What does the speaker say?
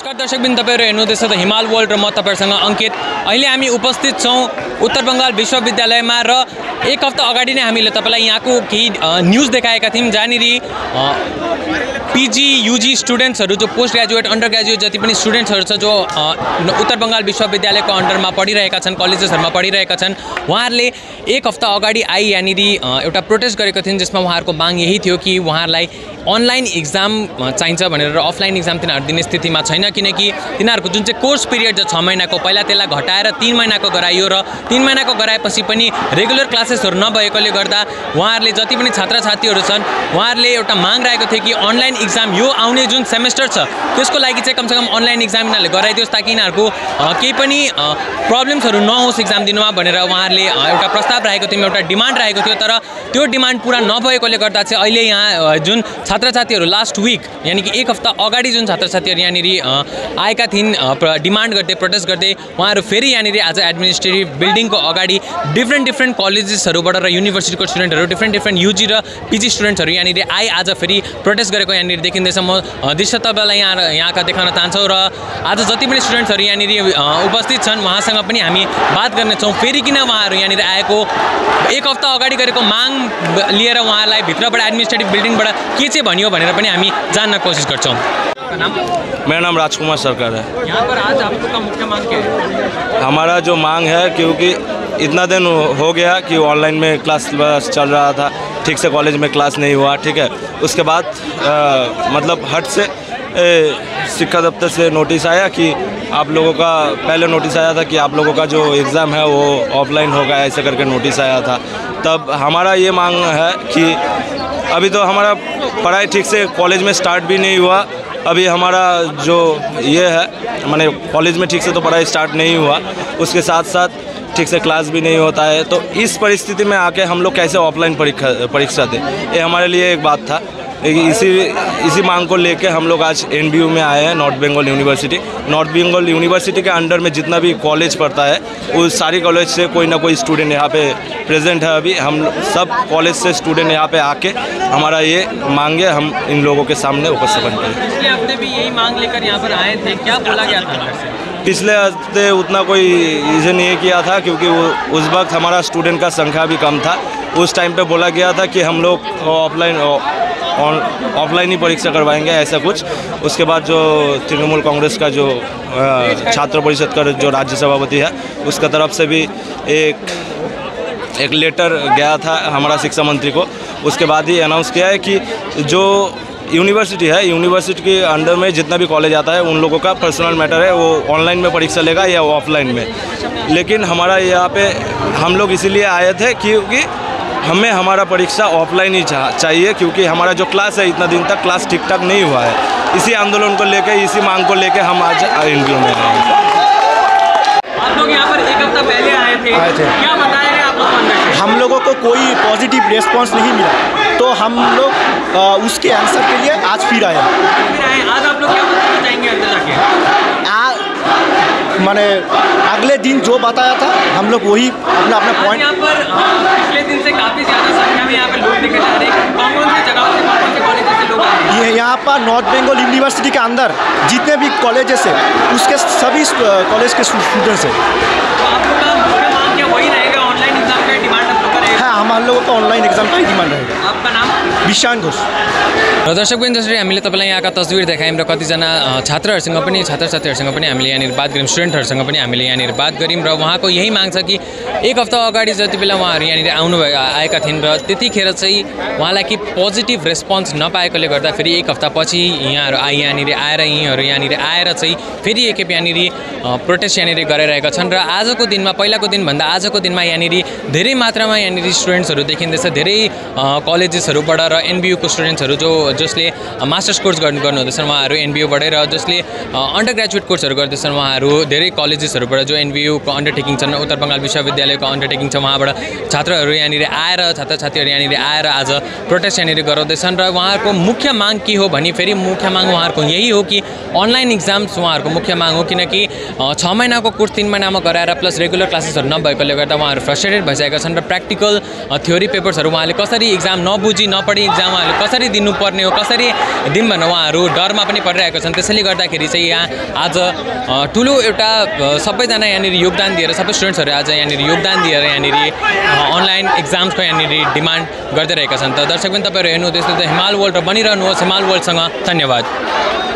नमस्कार दर्शकबिन, तपाईहरु हेर्नुहुँदैछ द हिमाल वर्ल्ड र म तपाईहरुसँग अंकित। अहिले हामी उपस्थित छौं उत्तर बंगाल विश्वविद्यालयमा र एक हप्ता अगाडि नै हामीले तपाईलाई यहाँको केही न्यूज देखाएका थियौं जहाँनिरी पीजी यूजी स्टुडेन्ट्सहरु जो पोस्ट ग्रेजुएट अन्डर ग्रेजुएट जति पनि स्टुडेन्ट्सहरु छ जो उत्तर बंगाल विश्वविद्यालयको अन्डरमा पढिरहेका छन्, कलेजेसहरुमा पढिरहेका छन्, उहाँहरुले एक हप्ता अगाडि आई यहाँनिरी एउटा प्रोटेस्ट गरेको थिइन् जसमा उहाँहरुको माग यही थियो कि उहाँहरुलाई अनलाइन एक्जाम चाहिन्छ भनेर र अफलाइन एक्जाम तिनीहरु दिने स्थितिमा छैन, किनकि तिनीहरुको जुन चाहिँ कोर्स पिरियड छ 6 महिनाको पहिला त्यसलाई घटाएर 3 महिनाको गराइयो र 3 महिनाको गराएपछि पनि रेगुलर क्लासेसहरु नभएकोले गर्दा उहाँहरुले जति पनि छात्रछात्रीहरु छन् उहाँहरुले एउटा माग राखेको थियो कि अनलाइन एक्जाम यो आउने जुन सेमेस्टर छ त्यसको लागि चाहिँ कमसेकम अनलाइन एक्जाम यिनीहरुले गराइदियोस् ताकि यिनीहरुको केही पनि प्रब्लम्सहरु नहोस् एक्जाम दिनुमा भनेर उहाँहरुले एउटा प्रस्ताव राखेको थियो, एउटा डिमान्ड राखेको थियो। तर त्यो डिमान्ड पूरा नभएकोले गर्दा चाहिँ अहिले यहाँ जुन छात्रछात्रीहरु लास्ट विक यानी कि एक हप्ता अगाडि जुन छात्रछात्रीहरु यहाँनिरी आएका थिइन् डिमान्ड गर्दै प्रोटेस्ट गर्दै उहाँहरु फेरि यहाँनिरी आज एडमिनिस्ट्रेटिभ बिल्डिङको अगाडि डिफ्रेन्ट कलेजेसहरुबाट र युनिभर्सिटीको स्टुडेन्टहरु डिफ्रेन्ट यूजी र पीजी स्टुडेन्टहरु यहाँनिरी आज फेरि प्रोटेस्ट गरेको यहाँनिरी देखिँदैछ। म दृश्य तपाईलाई यहाँका देखाउन चाहन्छौँ र आज जति पनि स्टुडेन्टहरु यहाँनिरी उपस्थित छन् उहाँसँग पनि हामी बात गर्नेछौँ फेरि किन उहाँहरु यहाँनिर आएको, एक हप्ता अगाडि गरेको माग लिएर उहाँलाई भित्रबाट एडमिनिस्ट्रेटिभ बिल्डिङबाट के चाहिँ भनियो भनेर पनि हामी जान्न कोसिस गर्छौँ। मेरा नाम राजकुमार सरकार है। यहाँ पर आज आपका मुख्य मांग क्या है? हमारा जो मांग है, क्योंकि इतना दिन हो गया कि ऑनलाइन में क्लास चल रहा था, ठीक से कॉलेज में क्लास नहीं हुआ, ठीक है। उसके बाद मतलब हट से शिक्षा दफ्तर से नोटिस आया कि आप लोगों का पहले नोटिस आया था कि आप लोगों का जो एग्ज़ाम है वो ऑफलाइन होगा, ऐसे करके नोटिस आया था। तब हमारा ये मांग है कि अभी तो हमारा पढ़ाई ठीक से कॉलेज में स्टार्ट भी नहीं हुआ, अभी हमारा जो ये है माने कॉलेज में ठीक से तो पढ़ाई स्टार्ट नहीं हुआ, उसके साथ साथ ठीक से क्लास भी नहीं होता है। तो इस परिस्थिति में आके हम लोग कैसे ऑफलाइन परीक्षा दें, ये हमारे लिए एक बात था। इसी मांग को लेके हम लोग आज एनबीयू में आए हैं, North Bengal University. North Bengal University के अंडर में जितना भी कॉलेज पढ़ता है उस सारी कॉलेज से कोई ना कोई स्टूडेंट यहाँ पे प्रेजेंट है। अभी हम सब कॉलेज से स्टूडेंट यहाँ पे आके हमारा ये मांगे हम इन लोगों के सामने उपस्थापन करें। पिछले हफ्ते भी यही मांग लेकर यहाँ पर आए थे, क्या बोला गया था? पिछले हफ्ते उतना कोई इसे नहीं किया था क्योंकि उस वक्त हमारा स्टूडेंट का संख्या भी कम था। उस टाइम पे बोला गया था कि हम लोग ऑफलाइन ही परीक्षा करवाएंगे, ऐसा कुछ। उसके बाद जो तृणमूल कांग्रेस का जो छात्र परिषद का जो राज्य सभापति है उसका तरफ से भी एक लेटर गया था हमारा शिक्षा मंत्री को। उसके बाद ही अनाउंस किया है कि जो यूनिवर्सिटी है, यूनिवर्सिटी के अंडर में जितना भी कॉलेज आता है उन लोगों का पर्सनल मैटर है, वो ऑनलाइन में परीक्षा लेगा या ऑफलाइन में। लेकिन हमारा यहाँ पे हम लोग इसीलिए आए थे क्योंकि हमें हमारा परीक्षा ऑफलाइन ही चाहिए, क्योंकि हमारा जो क्लास है इतना दिन तक क्लास ठीक ठाक नहीं हुआ है। इसी आंदोलन को लेकर, इसी मांग को लेकर हम आज एनबीयू में आए हैं। आप लोग यहाँ पर एक हफ्ता पहले आए थे, क्या बताया गया आप लोगों को? हम लोगों को कोई पॉजिटिव रिस्पांस नहीं मिला, तो हम लोग उसके आंसर के लिए आज फिर आए। आज आप लोग क्या बताना चाहेंगे अंदर जाके? माने अगले दिन जो बताया था हम लोग वही अपना पॉइंट। यहाँ पर पिछले दिन से काफ़ी ज़्यादा संख्या में यहाँ पर लोग दिखे जा रहे हैं। कौन से जगह से, कौन से कॉलेज से लोग आए हैं? ये यहाँ पर नॉर्थ बंगाल यूनिवर्सिटी के अंदर जितने भी कॉलेजेस है उसके सभी कॉलेज के स्टूडेंट्स हैं। तो आप लोग का मुख्य मांग क्या वही रहेगा, ऑनलाइन एग्जाम का डिमांड आप लोग का रहेगा? हाँ, हम लोगों का ऑनलाइन एग्जाम का ही डिमांड रहेगा। आपका नाम? विशान घोष। र दर्शकबिन, जसरी हामीले तपाईलाई यहाँका तस्बिर देखायौँ र कतिजना छात्रहरूसँग पनि छात्रछात्रीहरूसँग पनि हामीले यहाँनिर बात गऱ्यौँ, स्टुडेन्टहरूसँग पनि हामीले यहाँनिर बात गऱ्यौँ र उहाँको यही माग छ कि एक हप्ता अगाडि जति बेला उहाँहरू यहाँनिर आएका थिइन् र त्यतिखेर चाहिँ उहाँलाई कि पोजिटिभ रेस्पोन्स नपाएकोले गर्दा फेरि एक हप्ता पछि यहाँनिर आएर चाहिँ फेरि एकखेप यहाँनिर प्रोटेस्ट यहाँनिर गरिरहेका छन्। र आजको दिनमा, पहिलाको दिनभन्दा आजको दिनमा यहाँनिर धेरै मात्रामा यहाँनिर स्टुडेन्ट्सहरू देखिँदैछ। धेरै कलेजेसहरूबाट र एनबीयूको स्टुडेन्ट्सहरू जसले मास्टर्स कोर्स गर्नुहुँदैछन् उहाँहरू एनबीयूबाटै, र जसले अन्डर ग्रेजुएट कोर्सहरू गर्दैछन् उहाँहरू धेरै कलेजेसहरूबाट जो एनबीयूको अन्डरटेकिङ छन्, उत्तर बंगाल विश्वविद्यालयको अन्डरटेकिङ छ, उहाँबाट छात्रहरू यहाँनिर आएर, छात्रछात्रीहरू यहाँनिर आएर आज प्रोटेस्ट यहाँनिर गराउँदैछन्। र उहाँहरूको मुख्य माग के हो भने फेरि मुख्य माग उहाँहरूको यही हो कि अनलाइन एक्जाम्स उहाँहरूको मुख्य माग हो, किनकि 6 महिनाको कोर्स 3 महिनामा गराएर प्लस रेगुलर क्लासेसहरू नभएकोले गर्दा उहाँहरू फ्रस्ट्रेटेड भइसकेका छन् र प्र्याक्टिकल थ्योरी पेपर्सहरू उहाँले कसरी एक्जाम नबुझी नपढी इक्जाम उहाँहरूले कसरी दिनुपर्ने हो, कसरी दिउँ भनेर उहाँहरू डरमा पनि परिरहेका छन्। त्यसैले गर्दाखेरि चाहिँ यहाँ आज ठुलो एउटा सबैजना यहाँनिर योगदान दिएर, सबै स्टुडेन्ट्सहरू आज यहाँनिर योगदान दिएर यहाँनिर अनलाइन इक्जाम्सको यहाँनिर डिमान्ड गर्दै रहेका छन्। त दर्शक पनि तपाईँहरू हेर्नु त्यस्तो हिमाल वर्ल्ड र बनिरहनुहोस् हिमाल वर्ल्डसँग। धन्यवाद।